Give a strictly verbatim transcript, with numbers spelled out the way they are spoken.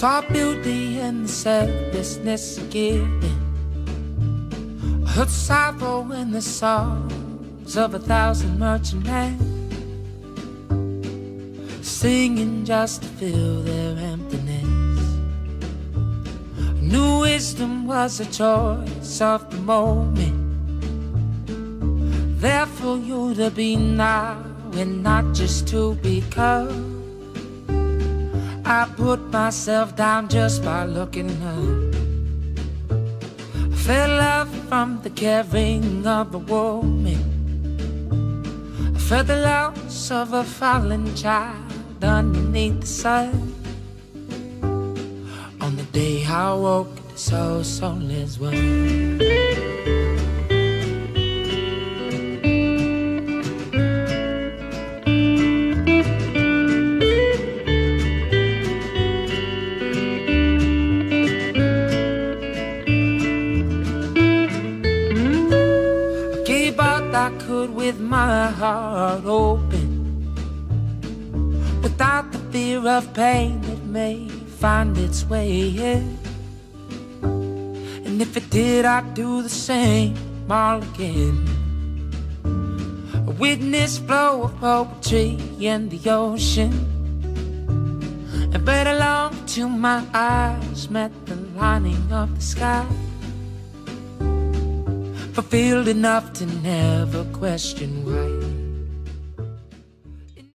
Saw beauty in the selflessness of giving. Heard sorrow in the songs of a thousand merchantmen, singing just to fill their emptiness. Knew wisdom was a choice of the moment, there for you to be now and not just to become. I put myself down just by looking up. I felt love from the caring of a woman. I felt the loss of a fallen child underneath the sun. On the day I woke to so soulless world. I could with my heart open, without the fear of pain that may find its way in. And if it did, I'd do the same all again. A witness flow of poetry in the ocean, and right along to my eyes met the lining of the sky. Fulfilled enough to never question why.